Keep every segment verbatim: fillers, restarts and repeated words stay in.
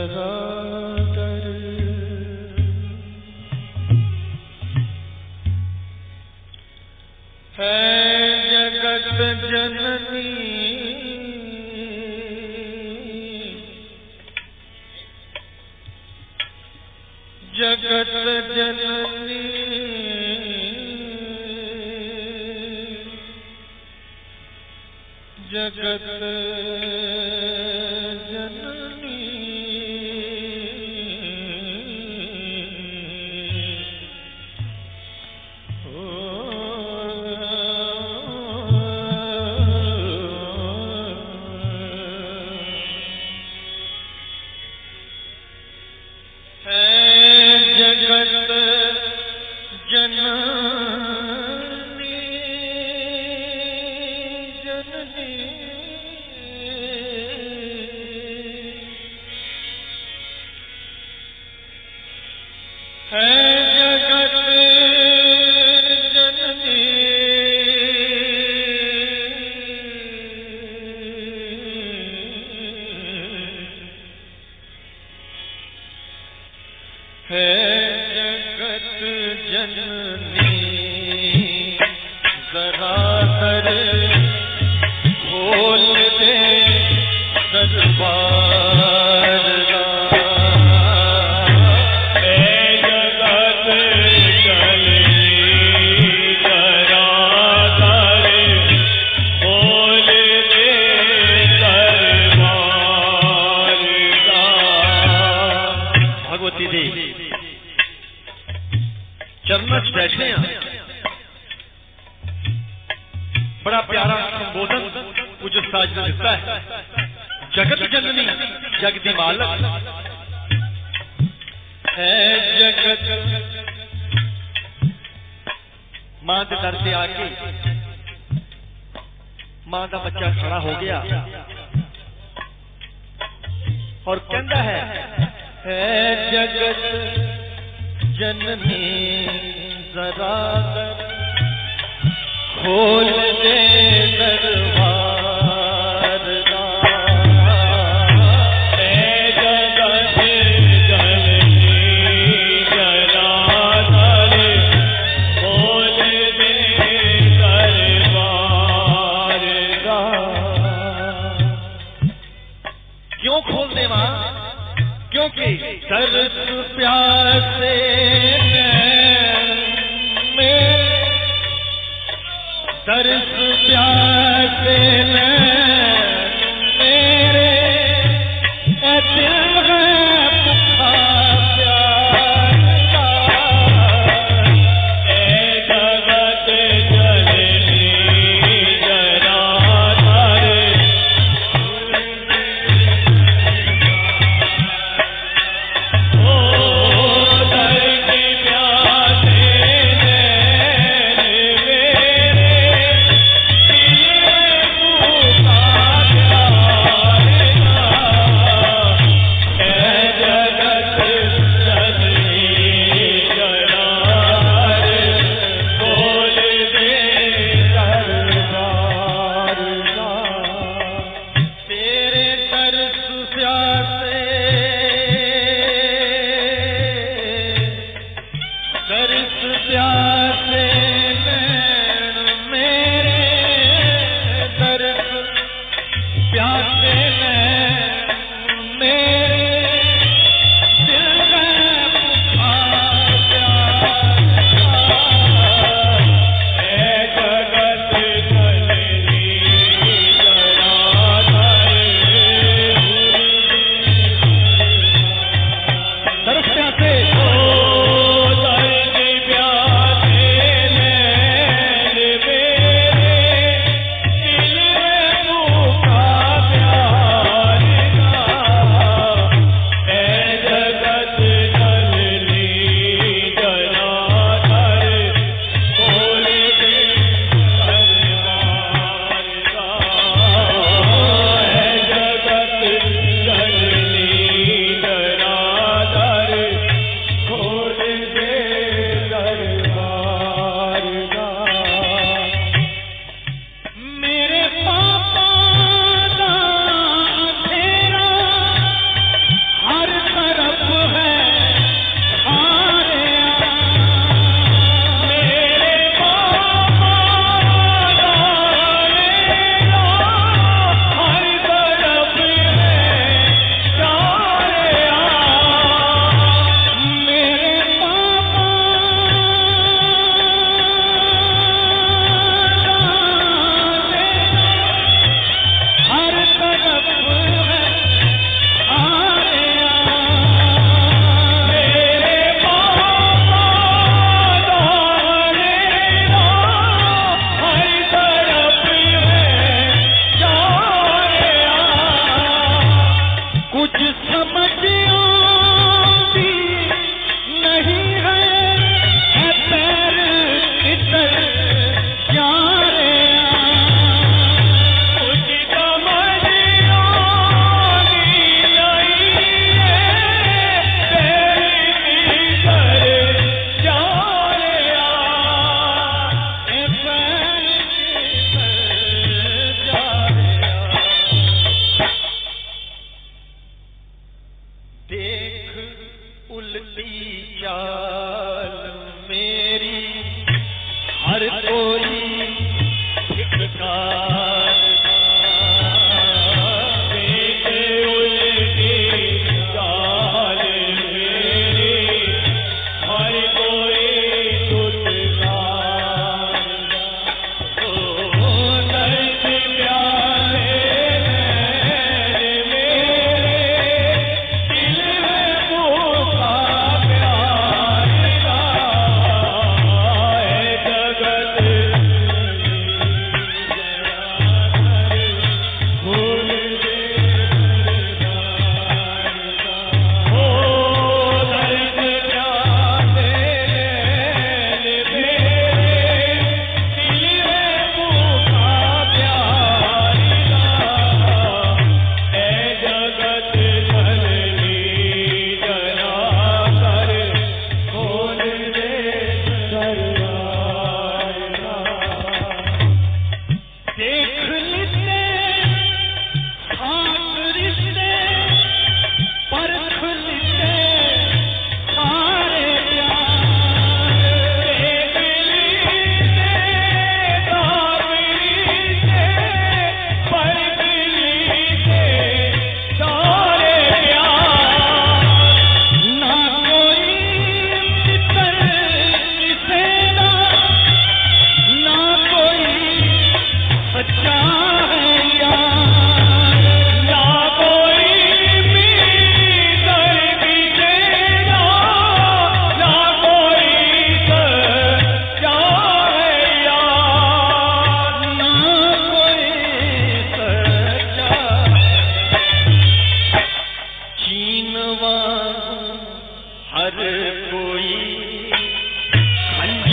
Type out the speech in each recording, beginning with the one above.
जरातर है जगत जननी जगत जननी जगत जननी ओ है जगत जननी जननी है जगत जननी है जगत जननी जरातर खोल दे दरबार का है जगत जननी जरातर खोल दे दरबार का। भगवती देवी चरणों में बैठे हैं। बड़ा प्यारा संबोधन कुछ साज ने दिता है। जगत जननी जगदी मालक है जगत। मां के दर से आके मां का बच्चा खड़ा हो गया और कहता है है जगत जननी जरातर खोल दे दरबार का है जगत जननी जरातर खोल दे दरबार का। क्यों खोल दे मां? क्योंकि तरस प्यासे में तरस प्यासे मेरे दिल है भूखा प्यासा है जगत जननी जरातर ओ दर्द प्यासे मेरे दिल है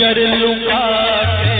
कर लुका के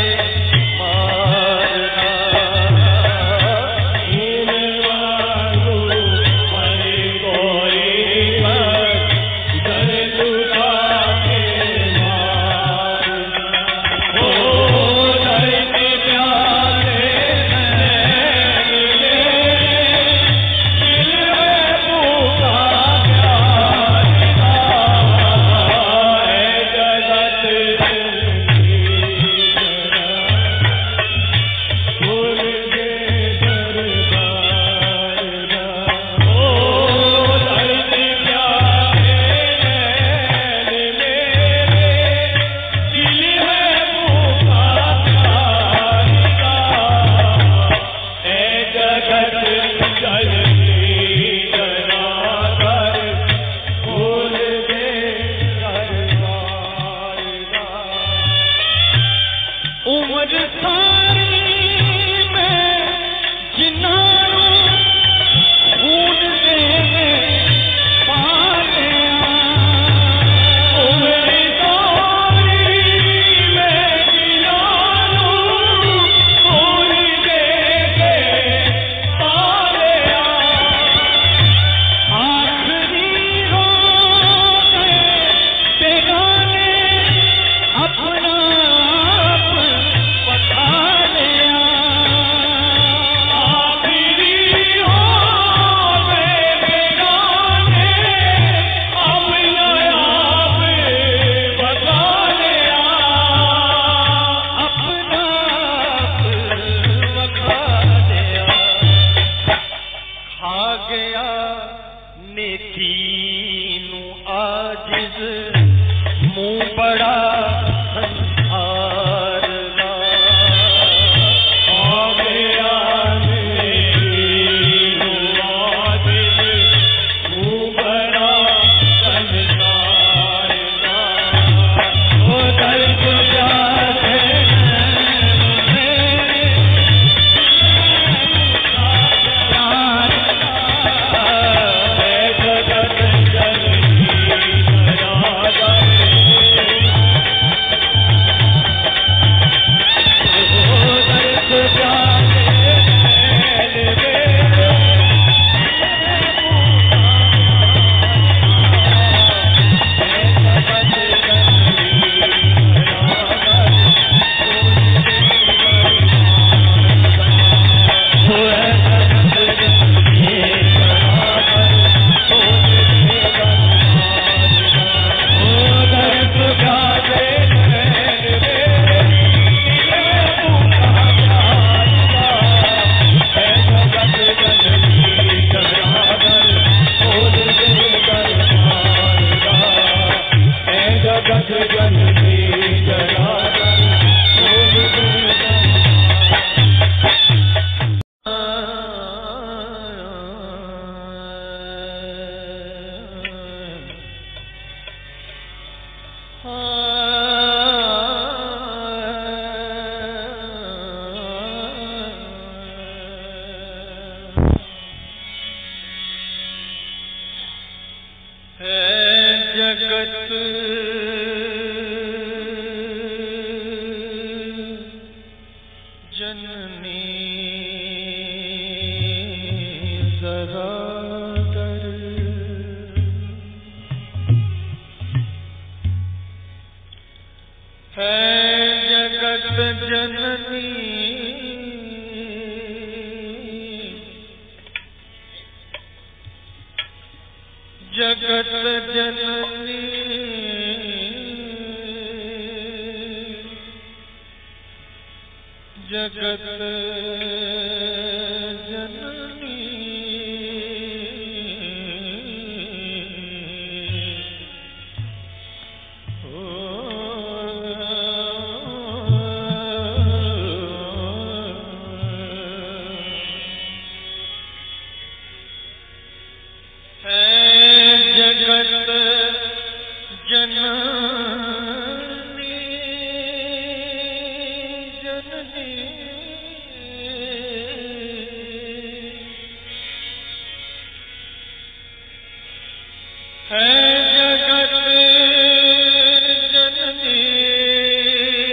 है जगत जननी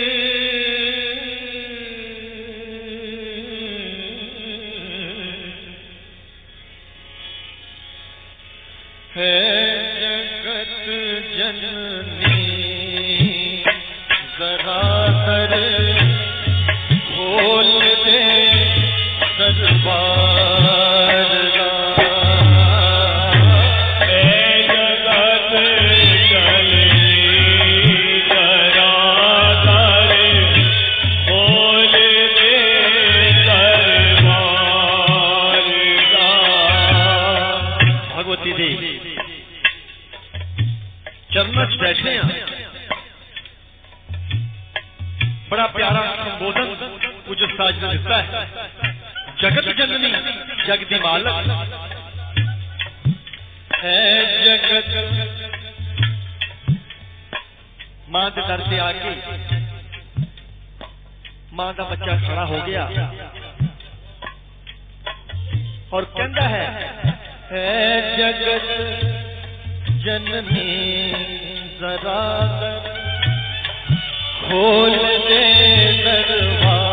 है जगत जननी जरा दर खोल दे दरबार का। है जगत जननी जरा दर खोल दे दरबार का। भगवती देवी चरणों च बैठे हैं। बड़ा प्यारा संबोधन कुछ साज ने दिता है। जगत जननी जगदी मालक है जगत। मां के दर से आके मां का बच्चा खड़ा हो गया और कहता है है जगत जननी जरा खोल दे दरबार